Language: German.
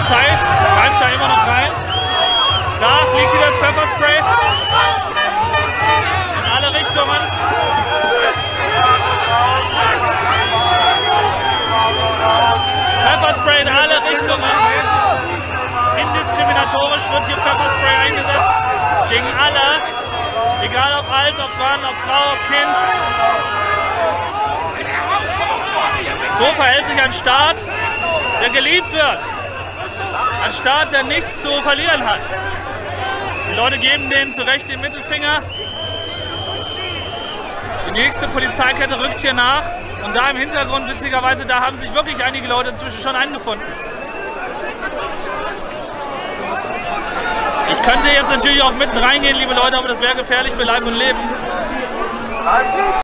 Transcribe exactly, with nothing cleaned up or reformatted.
Polizei greift da immer noch rein. Da fliegt wieder das Pfefferspray in alle Richtungen. Pfefferspray in alle Richtungen. Indiskriminatorisch wird hier Pfefferspray eingesetzt. Gegen alle. Egal ob alt, ob Mann, ob Frau, ob Kind. So verhält sich ein Staat, der geliebt wird. Ein Staat, der nichts zu verlieren hat. Die Leute geben denen zu Recht den Mittelfinger. Die nächste Polizeikette rückt hier nach. Und da im Hintergrund, witzigerweise, da haben sich wirklich einige Leute inzwischen schon eingefunden. Ich könnte jetzt natürlich auch mitten reingehen, liebe Leute, aber das wäre gefährlich für Leib und Leben.